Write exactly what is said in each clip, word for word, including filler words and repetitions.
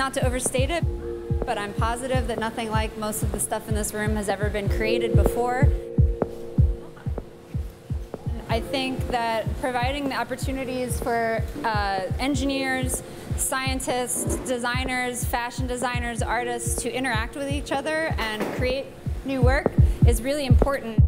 not to overstate it, but I'm positive that nothing like most of the stuff in this room has ever been created before. I think that providing the opportunities for uh, engineers, scientists, designers, fashion designers, artists to interact with each other and create new work is really important.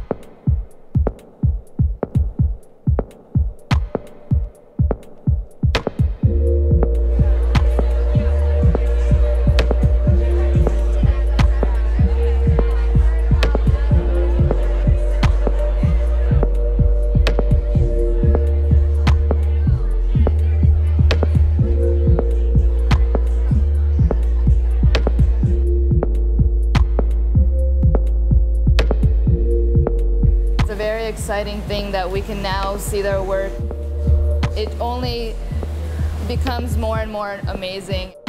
Very exciting thing that we can now see their work. It only becomes more and more amazing.